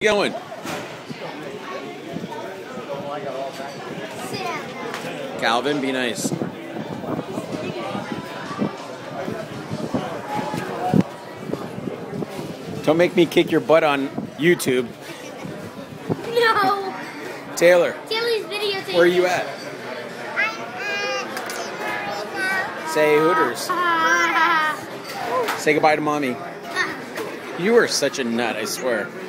Going. Calvin, be nice. Don't make me kick your butt on YouTube. No. Taylor. Taylor's videotaping. Where are you at? Say Hooters. Say goodbye to mommy. You are such a nut, I swear.